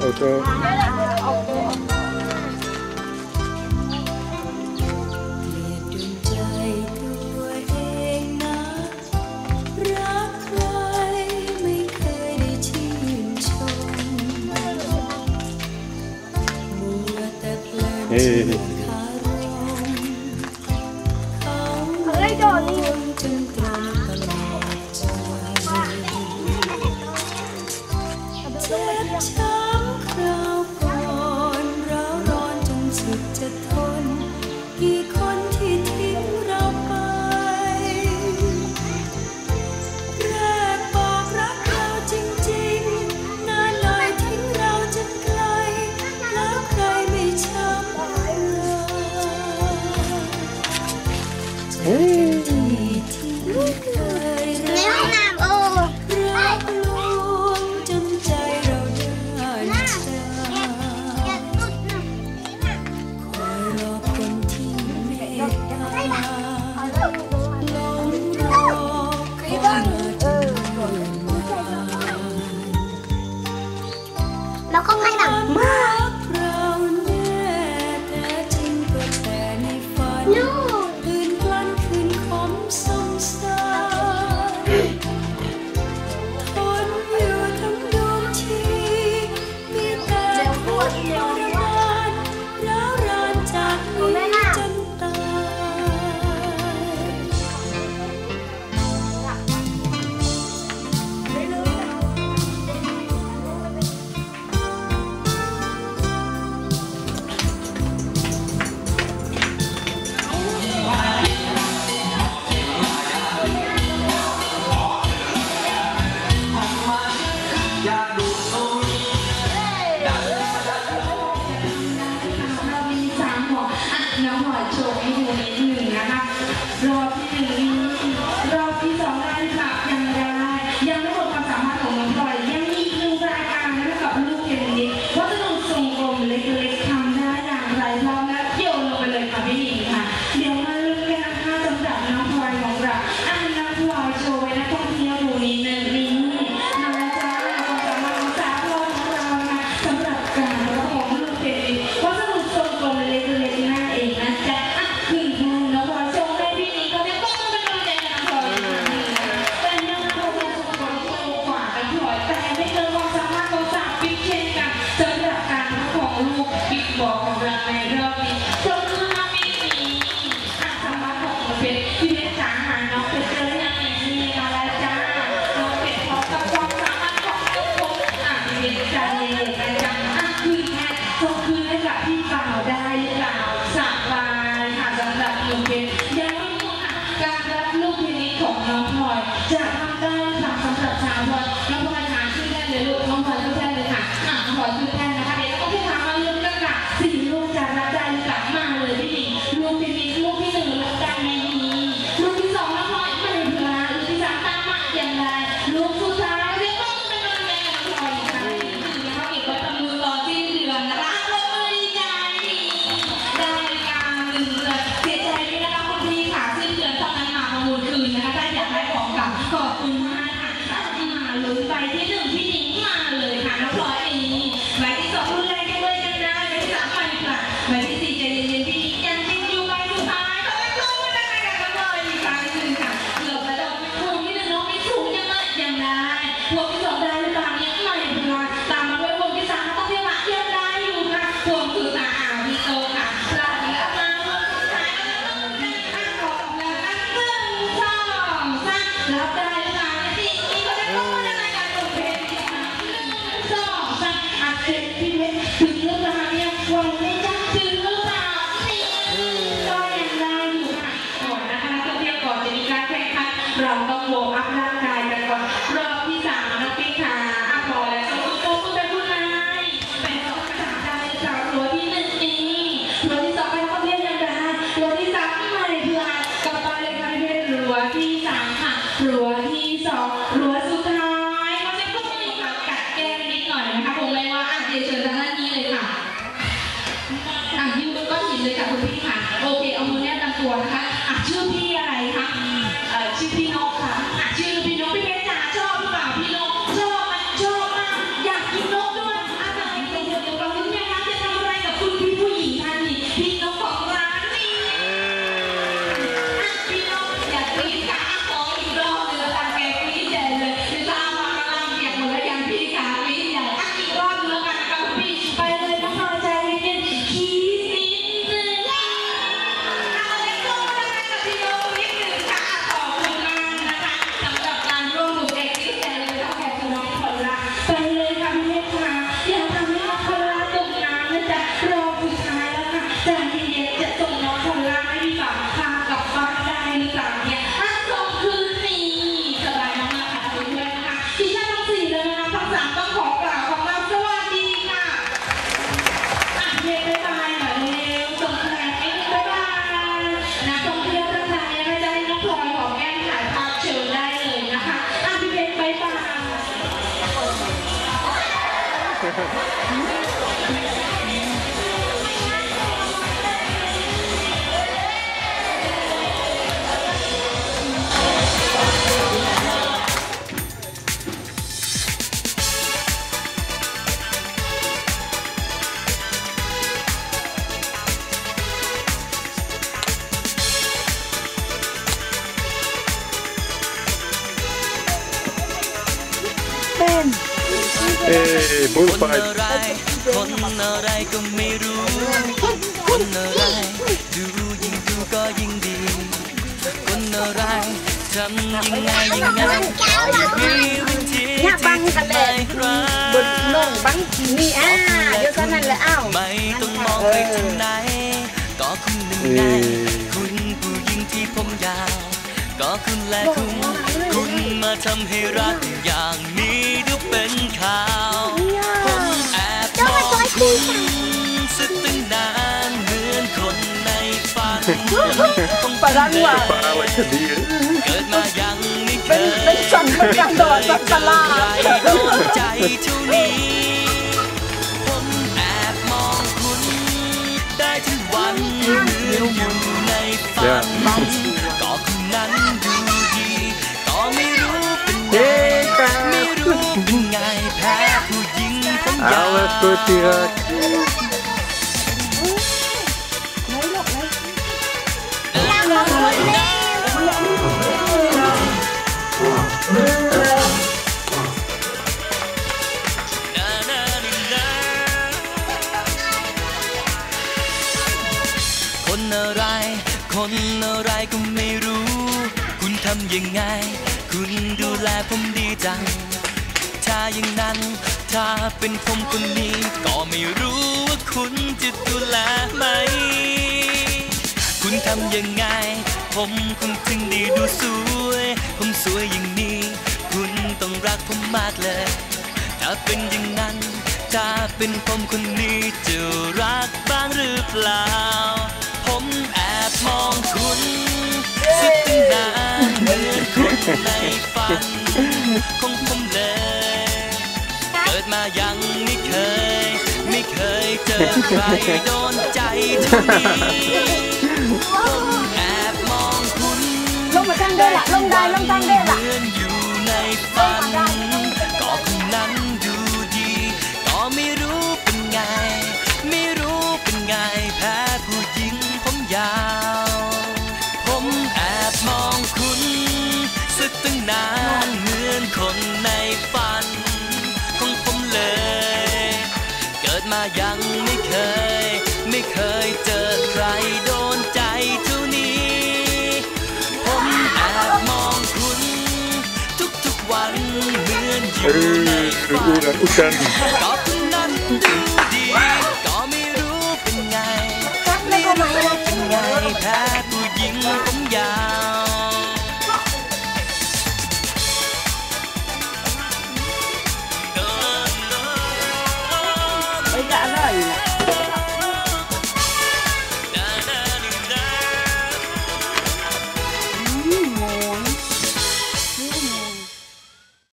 โอเคเฮ้ยอะไรจอดนี่ในห้องน้ำโอ้จนใจเราได้คอยรอคนที่เมตตาลงรอเขามาถึงแล้วก็ไม่หนักมากเราแน่แต่จริงก็แต่ในฝันตื่นพลันคืนคมสงสารทนอยู่ทั้งดวงที่มีแต่ทุกข์ทรมานร้าวรานจากนี้จนตายจะทำได้ค่ะสำหรับชาวพลน้องพลอยถามชื่อแท่นเลยลูกน้องพลอยชื่อแท่นเลยค่ะพลอยชื่อแท่นนะคะเดี๋ยวต้องพี่ถามมาลุ้นกันค่ะ4 ลูกจะรับได้หรือเปล่ามาเลยพี่หญิงลูกที่1รับได้ไหมลูกที่2น้องพลอยไม่ได้เพื่อลูกที่3ตามมาอย่างไรลูกสุดท้ายเรียกต้องเป็นน้องแม่น้องพลอยค่ะเขาเก็บไว้ทำมือรอสิ้นเดือนนะคะเลยดีใจได้การ1 เดือนเสียใจด้วยนะคะคุณพี่ค่ะสิ้นเดือนเท่านั้นมาประมูลคืนนะคะถ้าอยากได้ของกลับขอบคุณมากค่ะมาลุ้นใบที่1พี่หญิงมาเลยค่ะน้องพลอยใบที่2รุ่นแรกด้วยกันได้ใบที่3มาดีกว่าใบที่4ใจเย็นๆพี่หญิงยังติดอยู่ใบสุดท้ายขอให้รู้ว่าได้กันน้องพลอยอีกครั้งนึงค่ะเกือบแล้วพวงที่1น้องไม่ถูกยังไงยังได้พวงที่2ได้หรือเปล่ายังไม่เพื่อนตามมาด้วยพวงที่3ต้องเรียกว่ายังได้อยู่ค่ะพวงคือตาพี่โตค่ะลาดีแล้วมาพวงสุดท้ายแล้วต้องได้ขอบแล้วนะ1 2 3รับได้หรือเปล่าพี่ก็ได้ต้องมาได้การตกเพลง1 2 3อัดเสียงพี่เพชรถึงเรื่องราวเนี่ยวันไม่จักถึงหรือเปล่านี่ก็ยังได้อยู่ค่ะก่อนนะคะนักท่องเที่ยวก่อนจะมีการแข่งขันเราต้องวอร์มอัพร่างกายกันก่อนรอบที่3นะพี่ค่ะพอแล้วต้องโตขึ้นไปคุณนายเป็นสองสามได้สาวตัวที่1นี้ตัวที่2เป็นคนเรียนยังไงตัวที่3มาเลยเพื่อนกับไปเลยค่ะพี่เพชรรัวที่3ค่ะรัวที่2รัวสุดท้ายเขาจะพูดอีกค่ะกัดแก้มนิดหน่อยนะคะผมเลยว่าเดี๋ยวเชิญทางด้านนี้เลยค่ะยืนบนก้อนหินเลยค่ะคุณพี่ค่ะโอเคเอามือแนบลำตัวนะคะชื่อพี่อะไรคะชื่อพี่นกค่ะชื่อพี่นกพี่เพชรจ๋าชอบหรือเปล่าพี่นกชอบมันชอบมากอยากกินนกด้วยอะไรบุญไปคนอะไรก็ไม่รู้คนอะไรดูยิ่งดูก็ยิ่งดีคนอะไรทำยังไงมีวิธีที่ทำให้รักบนน่องบังนี่เดี๋ยวนั้นแหละไม่ต้องมองไปทางไหนก็คุณหนึ่งไงคุณผู้หญิงที่ผมยาวก็คุณและคุณมาทำให้รักอย่างนี้ดูเป็นข่าวผมแอบมองคุณสักตั้งนานเหมือนคนในฝันต้องปรังว่าเกิดมายังไม่เคยเป็นสั่นเป็นการโดดสักลาโดนใจเท่านี้ผมแอบมองคุณได้ทุกวันเหมือนอยู่ในฝันก็คุณนั้นดูดีก็ไม่รู้เป็นไงไม่รู้เป็นไงแพ้ผู้หญิงผมยาวคนอะไรก็ไม่รู้คุณทำยังไงคุณดูแลผมดีจังถ้าอย่างนั้นถ้าเป็นผมคนนี้ก็ไม่รู้ว่าคุณจะดูแลไหมคุณทำยังไงผมคุณถึงดีดูสวยผมสวยอย่างนี้คุณต้องรักผมมากเลยถ้าเป็นอย่างนั้นถ้าเป็นผมคนนี้จะรักบ้างหรือเปล่าผมแอบมองคุณสักตั้งนานเหมือนคนในฝันของผมเลยเกิดมายังไม่เคยเจอใครโดนใจเท่านี้ผมแอบมองคุณลงมาตั้งได้ละลงได้ลงตั้งได้ละเหมือนอยู่ในฝันก็คนนั้นดูดีก็ไม่รู้เป็นไงไม่รู้เป็นไงแพ้ผู้หญิงผมยาวผมแอบมองคุณสักตั้งนานเหมือนคนในฝันของผมเลยเกิดมายังไม่เคยเจอใครโดนใจเท่านี้ผมแอบมองคุณทุกๆวันเหมือนอยู่ในฝันก็คนนั้นดู